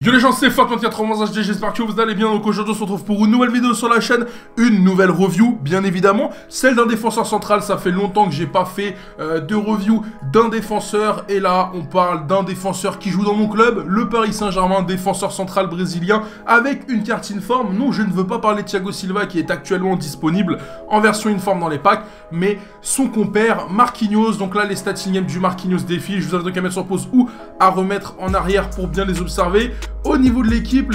Yo les gens, c'est Fat24 HD, j'espère que vous allez bien. Donc aujourd'hui on se retrouve pour une nouvelle vidéo sur la chaîne, une nouvelle review bien évidemment, celle d'un défenseur central. Ça fait longtemps que j'ai pas fait de review d'un défenseur, et là on parle d'un défenseur qui joue dans mon club, le Paris Saint-Germain, défenseur central brésilien avec une carte informe. Non, je ne veux pas parler de Thiago Silva qui est actuellement disponible en version informe dans les packs, mais son compère Marquinhos. Donc là les stats in-game du Marquinhos défilent, je vous invite donc à mettre sur pause ou à remettre en arrière pour bien les observer. Au niveau de l'équipe,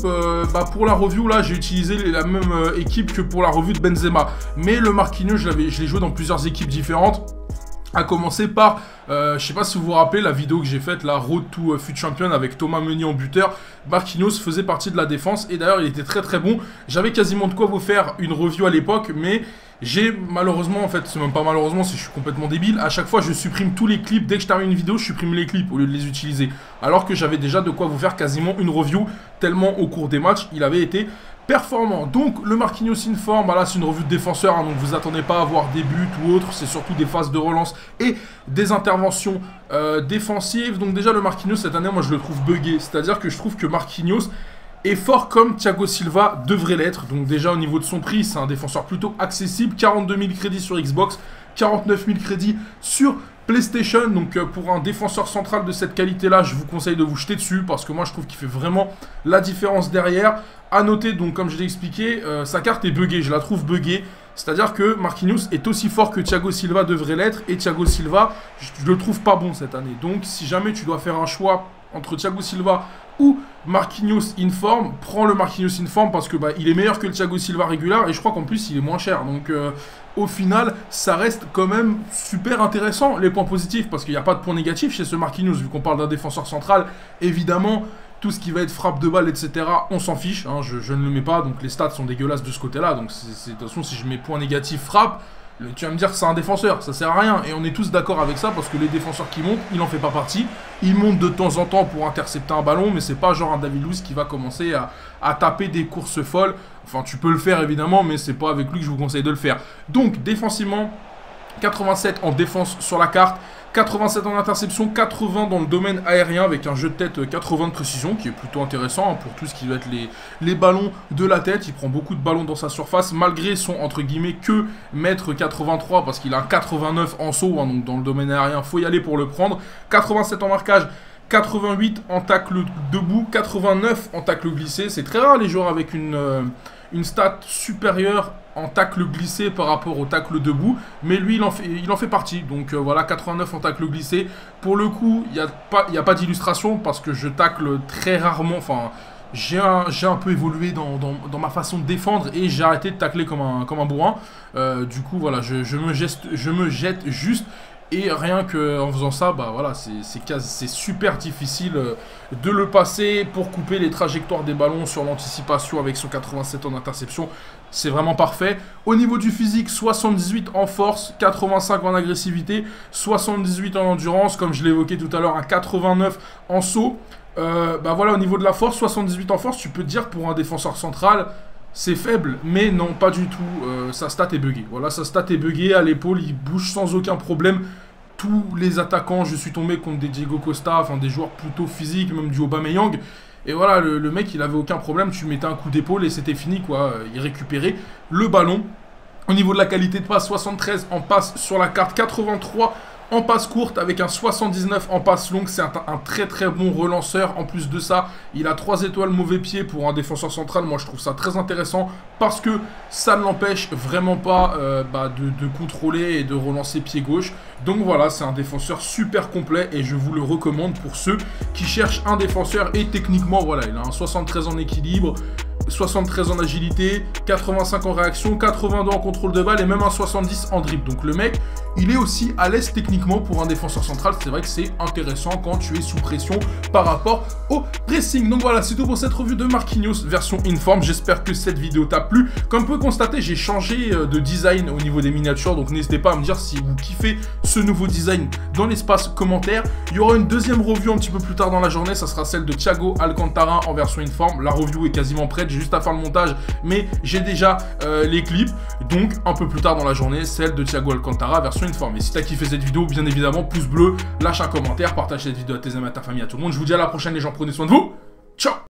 pour la review, là, j'ai utilisé la même équipe que pour la review de Benzema. Mais le Marquinhos, je l'ai joué dans plusieurs équipes différentes. À commencer par, je sais pas si vous vous rappelez la vidéo que j'ai faite, la Road to Fut Champion avec Thomas Meunier en buteur. Marquinhos faisait partie de la défense et d'ailleurs il était très très bon. J'avais quasiment de quoi vous faire une review à l'époque, mais j'ai malheureusement, en fait c'est même pas malheureusement, c'est que je suis complètement débile. À chaque fois je supprime tous les clips, dès que je termine une vidéo je supprime les clips au lieu de les utiliser. Alors que j'avais déjà de quoi vous faire quasiment une review, tellement au cours des matchs il avait été performant. Donc le Marquinhos informe, voilà, c'est une revue de défenseur, hein, donc vous attendez pas à voir des buts ou autre, c'est surtout des phases de relance et des interventions défensives. Donc déjà le Marquinhos cette année, moi je le trouve buggé, c'est-à-dire que je trouve que Marquinhos est fort comme Thiago Silva devrait l'être. Donc déjà au niveau de son prix, c'est un défenseur plutôt accessible, 42 000 crédits sur Xbox, 49 000 crédits sur PlayStation. Donc pour un défenseur central de cette qualité-là, je vous conseille de vous jeter dessus parce que moi je trouve qu'il fait vraiment la différence derrière. A noter, donc comme je l'ai expliqué, sa carte est buggée, je la trouve buggée. C'est-à-dire que Marquinhos est aussi fort que Thiago Silva devrait l'être. Et Thiago Silva, je le trouve pas bon cette année. Donc si jamais tu dois faire un choix entre Thiago Silva ou Marquinhos informe, prends le Marquinhos informe parce que il est meilleur que le Thiago Silva régulier. Et je crois qu'en plus il est moins cher. Donc au final, ça reste quand même super intéressant, les points positifs, parce qu'il n'y a pas de points négatifs chez ce Marquinhos, vu qu'on parle d'un défenseur central. Évidemment, tout ce qui va être frappe de balle, etc., on s'en fiche, hein, je ne le mets pas, donc les stats sont dégueulasses de ce côté-là, donc de toute façon, si je mets point négatif frappe, tu vas me dire que c'est un défenseur, ça sert à rien, et on est tous d'accord avec ça, parce que les défenseurs qui montent, il n'en fait pas partie, il monte de temps en temps pour intercepter un ballon, mais c'est pas genre un David Luiz qui va commencer à taper des courses folles. Enfin, tu peux le faire évidemment, mais c'est pas avec lui que je vous conseille de le faire. Donc, défensivement, 87 en défense sur la carte, 87 en interception, 80 dans le domaine aérien avec un jeu de tête 80 de précision qui est plutôt intéressant, hein, pour tout ce qui va être les ballons de la tête. Il prend beaucoup de ballons dans sa surface malgré son entre guillemets que mètre 83 parce qu'il a un 89 en saut, hein, donc dans le domaine aérien faut y aller pour le prendre. 87 en marquage, 88 en tacle debout, 89 en tacle glissé. C'est très rare les joueurs avec une stat supérieure en tacle glissé par rapport au tacle debout, mais lui il en fait partie. Donc voilà, 89 en tacle glissé. Pour le coup, il n'y a pas d'illustration parce que je tacle très rarement. Enfin, j'ai un peu évolué dans ma façon de défendre et j'ai arrêté de tacler comme un bourrin. Du coup, voilà, je me jette juste. Et rien qu'en faisant ça, voilà, c'est super difficile de le passer pour couper les trajectoires des ballons sur l'anticipation avec son 87 en interception. C'est vraiment parfait. Au niveau du physique, 78 en force, 85 en agressivité, 78 en endurance, comme je l'évoquais tout à l'heure, un 89 en saut. Voilà, au niveau de la force, 78 en force, tu peux te dire pour un défenseur central, c'est faible, mais non, pas du tout. Sa stat est buggée. Voilà, sa stat est buggée à l'épaule, il bouge sans aucun problème. Tous les attaquants, je suis tombé contre des Diego Costa, enfin des joueurs plutôt physiques, même du Aubameyang. Et voilà, le mec, il avait aucun problème, tu mettais un coup d'épaule et c'était fini, quoi. Il récupérait le ballon. Au niveau de la qualité de passe, 73 en passe sur la carte, 83 en passe courte avec un 79 en passe longue. C'est un très très bon relanceur. En plus de ça, il a 3 étoiles mauvais pied pour un défenseur central. Moi je trouve ça très intéressant parce que ça ne l'empêche vraiment pas de contrôler et de relancer pied gauche. Donc voilà, c'est un défenseur super complet et je vous le recommande pour ceux qui cherchent un défenseur. Et techniquement, voilà, il a un 73 en équilibre, 73 en agilité, 85 en réaction, 82 en contrôle de balle et même un 70 en dribble. Donc le mec, il est aussi à l'aise techniquement pour un défenseur central. C'est vrai que c'est intéressant quand tu es sous pression par rapport au pressing. Donc voilà, c'est tout pour cette revue de Marquinhos version informe. J'espère que cette vidéo t'a plu. Comme vous pouvez constater, j'ai changé de design au niveau des miniatures. Donc n'hésitez pas à me dire si vous kiffez ce nouveau design dans l'espace commentaire. Il y aura une deuxième review un petit peu plus tard dans la journée. Ça sera celle de Thiago Alcantara en version informe. La review est quasiment prête. J'ai juste à faire le montage, mais j'ai déjà les clips. Donc un peu plus tard dans la journée, celle de Thiago Alcantara version informe. Et si t'as kiffé cette vidéo, bien évidemment, pouce bleu, lâche un commentaire, partage cette vidéo à tes amis, à ta famille, à tout le monde. Je vous dis à la prochaine les gens, prenez soin de vous. Ciao.